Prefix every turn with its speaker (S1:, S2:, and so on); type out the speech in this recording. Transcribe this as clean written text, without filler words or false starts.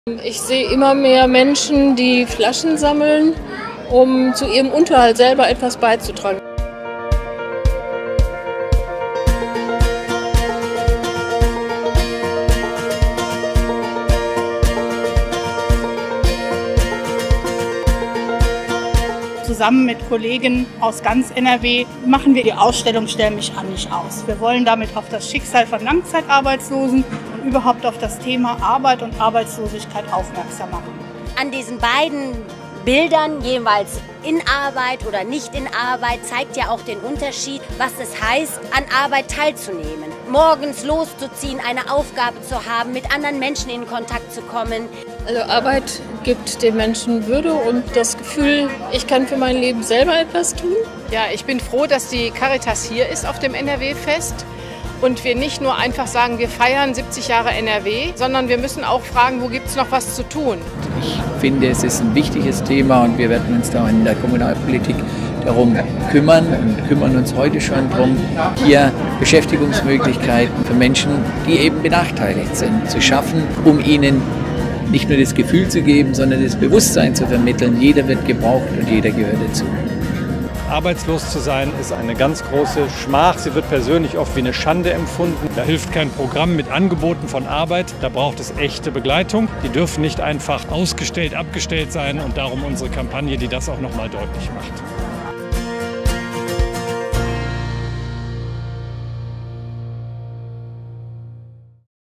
S1: Ich sehe immer mehr Menschen, die Flaschen sammeln, um zu ihrem Unterhalt selber etwas beizutragen.
S2: Zusammen mit Kollegen aus ganz NRW machen wir die Ausstellung Stell mich an, nicht aus. Wir wollen damit auf das Schicksal von Langzeitarbeitslosen und überhaupt auf das Thema Arbeit und Arbeitslosigkeit aufmerksam machen.
S3: An diesen beiden Bildern, jeweils in Arbeit oder nicht in Arbeit, zeigt ja auch den Unterschied, was es heißt, an Arbeit teilzunehmen. Morgens loszuziehen, eine Aufgabe zu haben, mit anderen Menschen in Kontakt zu kommen.
S1: Also Arbeit gibt den Menschen Würde und das Gefühl, ich kann für mein Leben selber etwas tun.
S4: Ja, ich bin froh, dass die Caritas hier ist auf dem NRW-Fest. Und wir nicht nur einfach sagen, wir feiern 70 Jahre NRW, sondern wir müssen auch fragen, wo gibt es noch was zu tun.
S5: Ich finde, es ist ein wichtiges Thema und wir werden uns da in der Kommunalpolitik darum kümmern und kümmern uns heute schon darum, hier Beschäftigungsmöglichkeiten für Menschen, die eben benachteiligt sind, zu schaffen, um ihnen nicht nur das Gefühl zu geben, sondern das Bewusstsein zu vermitteln, jeder wird gebraucht und jeder gehört dazu.
S6: Arbeitslos zu sein ist eine ganz große Schmach. Sie wird persönlich oft wie eine Schande empfunden. Da hilft kein Programm mit Angeboten von Arbeit. Da braucht es echte Begleitung. Die dürfen nicht einfach ausgestellt, abgestellt sein und darum unsere Kampagne, die das auch noch mal deutlich macht.